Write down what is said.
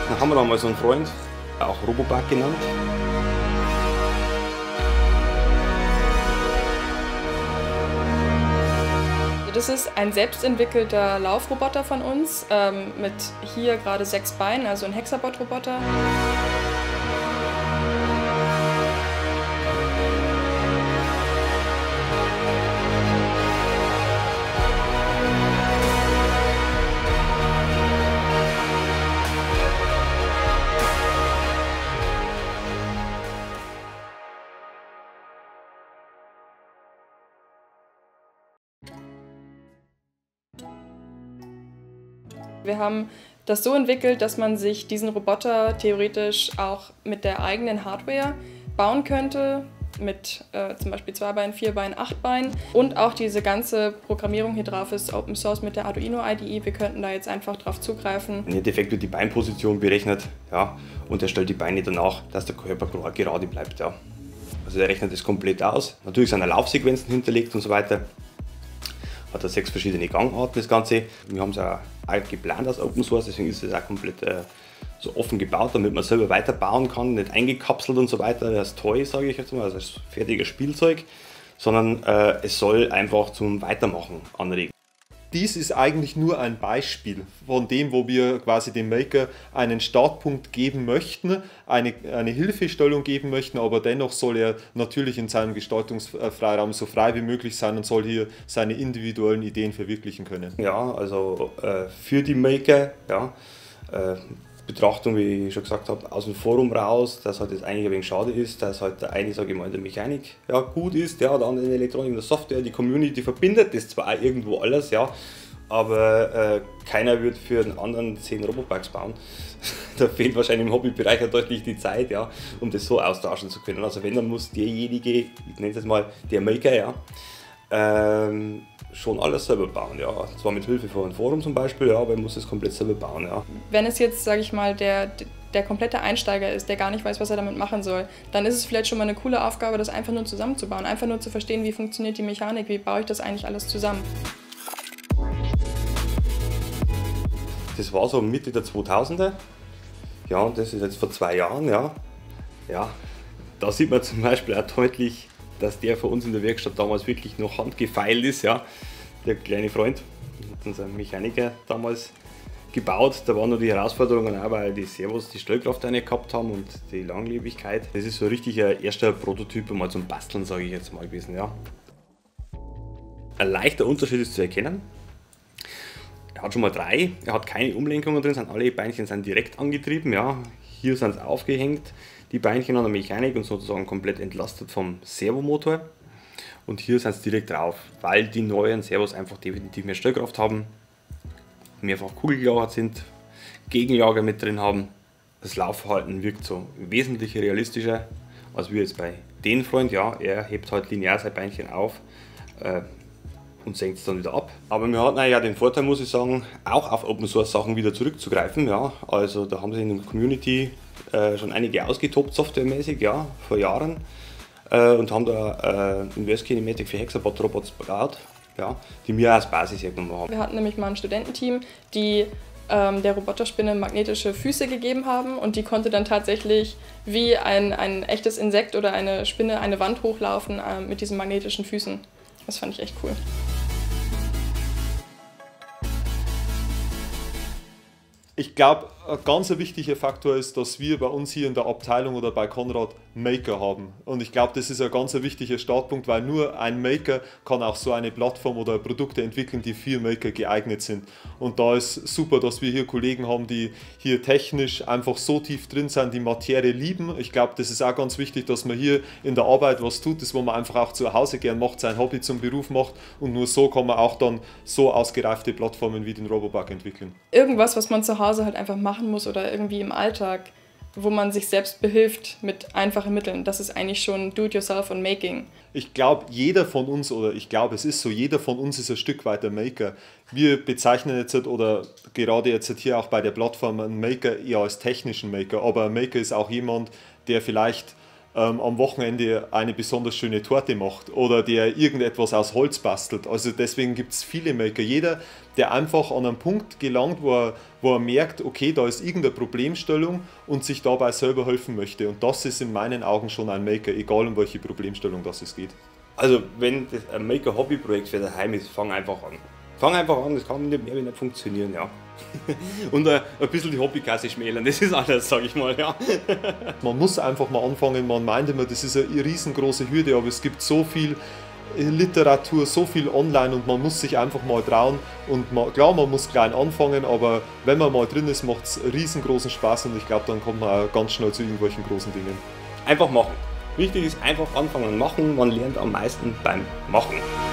Dann haben wir noch mal so einen Freund, auch Roboback genannt. Das ist ein selbstentwickelter Laufroboter von uns mit hier gerade 6 Beinen, also ein Hexabot-Roboter. Wir haben das so entwickelt, dass man sich diesen Roboter theoretisch auch mit der eigenen Hardware bauen könnte, mit zum Beispiel 2 Beinen, 4 Beinen, 8 Beinen. Und auch diese ganze Programmierung hier drauf ist Open Source mit der Arduino IDE. Wir könnten da jetzt einfach drauf zugreifen. Im Endeffekt wird die Beinposition berechnet, ja, und er stellt die Beine danach, dass der Körper gerade bleibt. Ja. Also er rechnet das komplett aus. Natürlich sind Laufsequenzen hinterlegt und so weiter. Hat 6 verschiedene Gangarten, das Ganze. Wir haben es auch geplant als Open Source, deswegen ist es auch komplett so offen gebaut, damit man selber weiterbauen kann, nicht eingekapselt und so weiter als Toy, sage ich jetzt mal, also als fertiges Spielzeug, sondern es soll einfach zum Weitermachen anregen. Dies ist eigentlich nur ein Beispiel von dem, wo wir quasi dem Maker einen Startpunkt geben möchten, eine Hilfestellung geben möchten, aber dennoch soll er natürlich in seinem Gestaltungsfreiraum so frei wie möglich sein und soll hier seine individuellen Ideen verwirklichen können. Ja, also für die Maker, ja, Betrachtung, wie ich schon gesagt habe, aus dem Forum raus, dass halt das eigentlich ein wenig schade ist, dass halt der eine, sage ich mal, in der Mechanik ja, gut ist, ja, der andere in der Elektronik, in der Software, die Community verbindet das zwar auch irgendwo alles, ja, aber keiner wird für den anderen 10 Robobugs bauen. Da fehlt wahrscheinlich im Hobbybereich ja deutlich die Zeit, ja, um das so austauschen zu können. Also wenn, dann muss derjenige, ich nenne es jetzt mal der Maker, ja, schon alles selber bauen, ja. Zwar mit Hilfe von einem Forum zum Beispiel, ja, aber er muss es komplett selber bauen, ja. Wenn es jetzt, sage ich mal, der komplette Einsteiger ist, der gar nicht weiß, was er damit machen soll, dann ist es vielleicht schon mal eine coole Aufgabe, das einfach nur zusammenzubauen, einfach nur zu verstehen, wie funktioniert die Mechanik, wie baue ich das eigentlich alles zusammen. Das war so Mitte der 2000er, ja, und das ist jetzt vor 2 Jahren, ja. Ja, da sieht man zum Beispiel auch deutlich, dass der für uns in der Werkstatt damals wirklich noch handgefeilt ist, ja. Der kleine Freund hat unser Mechaniker damals gebaut. Da waren nur die Herausforderungen auch, weil die Servos die Stellkraft eine gehabt haben und die Langlebigkeit. Das ist so richtig ein erster Prototyp mal zum Basteln, sage ich jetzt mal gewesen, ja. Ein leichter Unterschied ist zu erkennen. Er hat schon mal 3, er hat keine Umlenkungen drin, alle Beinchen sind direkt angetrieben, ja. Hier sind sie aufgehängt, die Beinchen an der Mechanik und sozusagen komplett entlastet vom Servomotor. Und hier sind sie direkt drauf, weil die neuen Servos einfach definitiv mehr Stellkraft haben, mehrfach kugelgelagert sind, Gegenlager mit drin haben. Das Laufverhalten wirkt so wesentlich realistischer als wir jetzt bei den Freund. Ja, er hebt halt linear sein Beinchen auf und senkt es dann wieder ab. Aber wir hatten ja den Vorteil, muss ich sagen, auch auf Open Source Sachen wieder zurückzugreifen. Ja. Also da haben sich in der Community schon einige ausgetobt, softwaremäßig, ja, vor Jahren. Und haben da Inverse Kinematic für Hexabot Robots gebaut, ja, die wir als Basis hergenommen haben. Wir hatten nämlich mal ein Studententeam, die der Roboterspinne magnetische Füße gegeben haben und die konnte dann tatsächlich wie ein echtes Insekt oder eine Spinne eine Wand hochlaufen mit diesen magnetischen Füßen. Das fand ich echt cool. Ich glaube, ein ganz wichtiger Faktor ist, dass wir bei uns hier in der Abteilung oder bei Konrad Maker haben. Und ich glaube, das ist ein ganz wichtiger Startpunkt, weil nur ein Maker kann auch so eine Plattform oder Produkte entwickeln, die für Maker geeignet sind. Und da ist super, dass wir hier Kollegen haben, die hier technisch einfach so tief drin sind, die Materie lieben. Ich glaube, das ist auch ganz wichtig, dass man hier in der Arbeit was tut, das wo man einfach auch zu Hause gern macht, sein Hobby zum Beruf macht. Und nur so kann man auch dann so ausgereifte Plattformen wie den Robobug entwickeln. Irgendwas, was man zu Hause halt einfach machen muss oder irgendwie im Alltag, wo man sich selbst behilft mit einfachen Mitteln. Das ist eigentlich schon Do-it-yourself und Making. Ich glaube, jeder von uns, oder ich glaube, es ist so, jeder von uns ist ein Stück weit ein Maker. Wir bezeichnen jetzt oder gerade jetzt hier auch bei der Plattform einen Maker eher als technischen Maker, aber ein Maker ist auch jemand, der vielleicht am Wochenende eine besonders schöne Torte macht oder der irgendetwas aus Holz bastelt. Also deswegen gibt es viele Maker. Jeder, der einfach an einen Punkt gelangt, wo er merkt, okay, da ist irgendeine Problemstellung und sich dabei selber helfen möchte. Und das ist in meinen Augen schon ein Maker, egal um welche Problemstellung das es geht. Also wenn das ein Maker-Hobby-Projekt für daheim ist, fang einfach an. Fang einfach an, das kann nicht mehr wie nicht funktionieren, ja. Und ein bisschen die Hobbykasse schmälern, das ist alles, sage ich mal, ja. Man muss einfach mal anfangen, man meint immer, das ist eine riesengroße Hürde, aber es gibt so viel Literatur, so viel online und man muss sich einfach mal trauen. Und klar, man muss klein anfangen, aber wenn man mal drin ist, macht es riesengroßen Spaß und ich glaube, dann kommt man auch ganz schnell zu irgendwelchen großen Dingen. Einfach machen. Wichtig ist einfach anfangen und machen, man lernt am meisten beim Machen.